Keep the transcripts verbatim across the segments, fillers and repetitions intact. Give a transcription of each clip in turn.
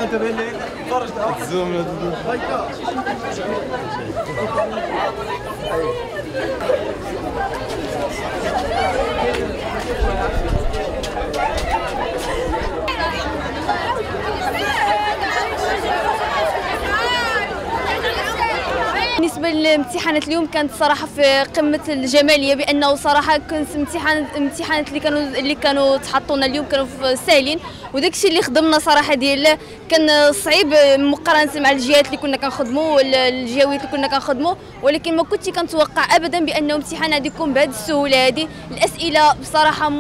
بالنسبه للامتحانات اليوم كانت صراحه في قمه الجماليه، بانه صراحه كنت امتحان الامتحانات اللي كانوا اللي كانوا تحطونا اليوم كانوا ساهلين، وداك الشيء اللي خدمنا صراحه ديال كان صعيب مقارنه مع الجهات اللي كنا كنخدموا ولا الجهويات اللي كنا كنخدموا، ولكن ما كنتش كنتوقع ابدا بانه امتحان غادي يكون بهذه السهوله هذه. الاسئله بصراحه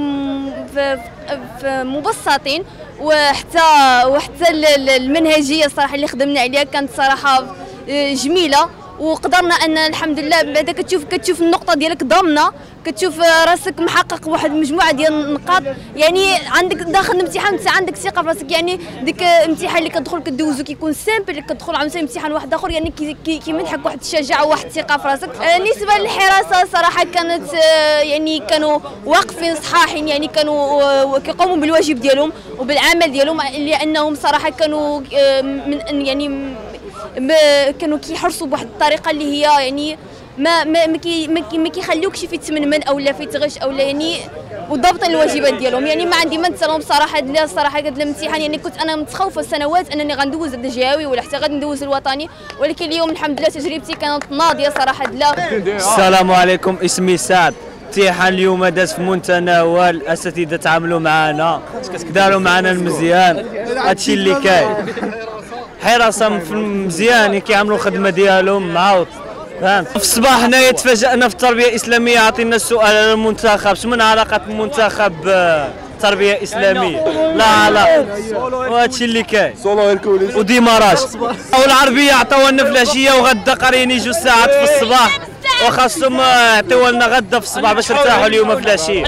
مبسطين، وحتى وحتى المنهجيه الصراحه اللي خدمنا عليها كانت صراحه جميله، وقدرنا ان الحمد لله بعدا كتشوف كتشوف النقطه ديالك ضامنه، كتشوف راسك محقق واحد المجموعه ديال النقاط، يعني عندك داخل الامتحان انت عندك ثقه في راسك. يعني ديك الامتحان اللي كتدخل كدوزو كيكون سامبل، اللي كتدخل عاوتاني امتحان واحد اخر يعني كيمنحك واحد الشجاعه وواحد الثقه في راسك. بالنسبه للحراسه صراحه كانت يعني كانوا واقفين صحاحين، يعني كانوا كيقوموا بالواجب ديالهم وبالعمل ديالهم، لانهم صراحه كانوا من يعني كانوا كيحرصوا بواحد الطريقه اللي هي يعني ما ما ما كيخليوكش في تمنمن او لا في تغش او لا، يعني وضابطين الواجبات ديالهم. يعني ما عندي ما نتسالهم صراحه لا الصراحه هذا الامتحان يعني كنت انا متخوفه سنوات انني غندوز هذا الجهوي ولا حتى غادي ندوز الوطني، ولكن اليوم الحمد لله تجربتي كانت ناضيه صراحه. لا السلام عليكم، اسمي سعد. امتحان اليوم داز في متناول، الاساتذه تعاملوا معنا داروا معنا المزيان، هادشي اللي كاين. حراسه مزيان كيعملوا الخدمه ديالهم معاود فهمت. في الصباح هنايا تفاجأنا في التربيه الاسلاميه، عطينا السؤال على المنتخب، شمن علاقه المنتخب بالتربيه اسلاميه؟ لا لا، وهادشي اللي كاين وديماراج. والعربيه عطاوها لنا في العشيه، وغدا قاريين يجوا ساعات في الصباح، وخاصهم يعطيوها لنا غدا في الصباح باش نرتاحوا اليوم في العشيه.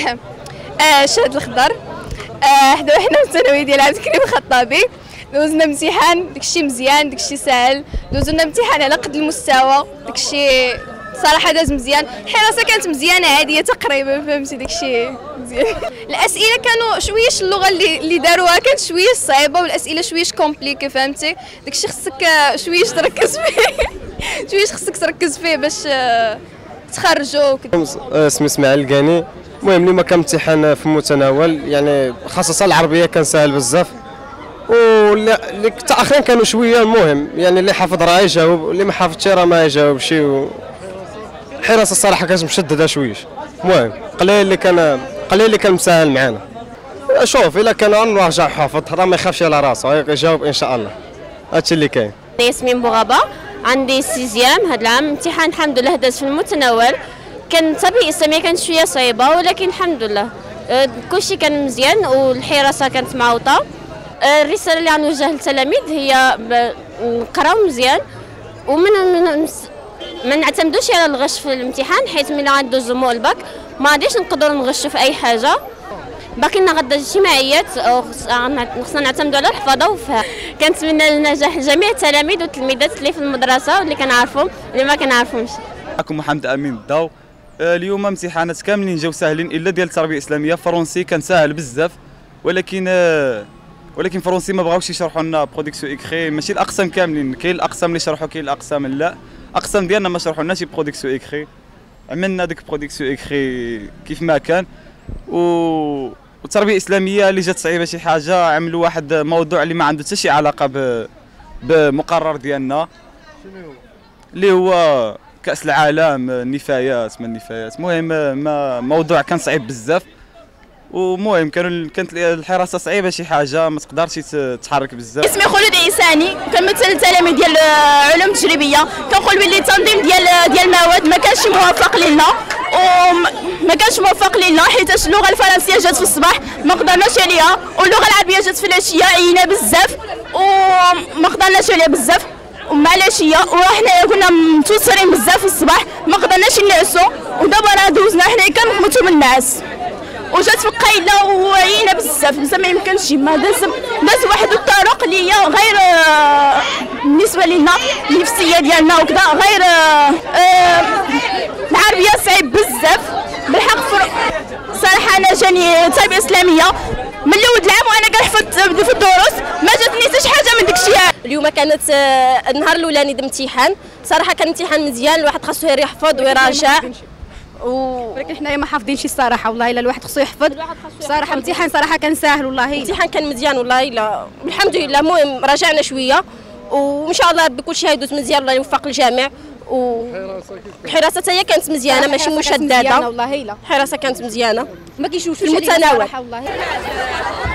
اه شهد الخضر، حدا حنا في الثانويه ديال عبد الكريم الخطابي، دوزنا امتحان داكشي مزيان، داكشي ساهل، دوزنا امتحان على قد المستوى، داكشي صراحه داز مزيان. الحراسه كانت مزيانه عاديه تقريبا، فهمتي داكشي مزيان. الاسئله كانوا شويش اللغه اللي اللي داروها كانت شويش صعيبه، والاسئله شويش كومبليكي، فهمتي داكشي خصك شويش تركز فيه شويش خصك تركز فيه باش تخرجوا وكذا. اسمي اسماعيل القاني. المهم اليوم كان امتحان في المتناول، يعني خاصه العربيه كان ساهل بزاف، واللي اخرين كانوا شويه. المهم يعني اللي حافظ راه يجاوب، واللي ما حافظش راه ما يجاوبش. الحراسه الصراحه كانت مشدده شويش. المهم قليل اللي كان قليل اللي كان مسهل معنا. شوف الا كان راجع حافظ راه ما يخافش على راسه، يجاوب ان شاء الله. هادشي اللي كاين. ياسمين بوغابه، عندي سيزيام هذا العام. امتحان الحمد لله داز في المتناول، كان التربيه الاسلاميه كانت شويه صعيبه، ولكن الحمد لله كلشي كان مزيان، والحراسه كانت معوطه. الرساله اللي غنوجه للتلاميذ هي نقراو مزيان، ومن ما نعتمدوش على الغش في الامتحان، حيت ملي غندوزو مو الباك ما غاديش نقدروا نغشوا في اي حاجه. باقي لنا غدا اجتماعيات خصنا نعتمدوا على الحفاظه والفهم. كنتمنى النجاح لجميع التلاميذ والتلميذات اللي في المدرسه واللي كنعرفهم واللي ما كنعرفهمش. معكم محمد امين الضو. اليوم امتحانات كاملين جاو ساهلين الا ديال التربيه الاسلاميه. فرونسي كان ساهل بزاف، ولكن ولكن فرونسي ما بغاوش يشرحوا لنا برودكسيون اكري. ماشي الاقسام كاملين، كاين الاقسام اللي شرحوا، كاين الاقسام لا. اقسام ديالنا ما شرحوا لناش برودكسيون اكري، عملنا ديك برودكسيون اكري كيف ما كان. و والتربيه الاسلاميه اللي جات صعيبه شي حاجه، عملوا واحد موضوع اللي ما عنده حتى شي علاقه ب بمقرر ديالنا اللي هو كاس العالم، النفايات ما النفايات. المهم ما موضوع كان صعيب بزاف، ومهم كانوا كانت الحراسه صعيبه شي حاجه ما تقدرش تحرك بزاف. اسمي خلود عيساني، كنمثل التلاميذ ديال علوم تجريبيه. كنقول بلي التنظيم ديال ديال المواد ما كانش موفق لنا، وما كانش موفق لنا حيت اللغه الفرنسيه جات في الصباح ما قدرناش عليها، واللغه العربيه جات في العشيه عينا بزاف وما قدرناش عليها بزاف ومع العشيه، وحنا كنا متوترين بزاف في الصباح ما قدرناش نعسوا، ودابا راه دوزنا حنا كنموتوا من النعاس، وجات في القايله وعينا بزاف بزاف ما يمكنش. ما داز داز واحد الطرق اللي هي غير بالنسبه لنا النفسيه ديالنا وكذا، غير العربيه صعيب بزاف بالحق. صراحه انا جاني تربيه اسلاميه من الاول العام وانا كنحفظ في الدروس ما جاتني حتى شي حاجه من داك الشيء. اليوم كانت النهار الاولاني د الامتحان صراحه كان امتحان مزيان، الواحد خاصو غير يحفظ ويراجع و... ولكن حنايا ما حافظينش الصراحه والله الا الواحد خصو يحفظ صراحه. الامتحان صراحه كان ساهل والله، الامتحان كان مزيان والله الا الحمد لله. المهم راجعنا شويه وان شاء الله بكل شيء يدوز مزيان، الله يوفق الجميع. والحراسه حتى هي كانت مزيانه ماشي مشدده والله. لا الحراسه كانت مزيانه ما كيشوفوش المتناول والله.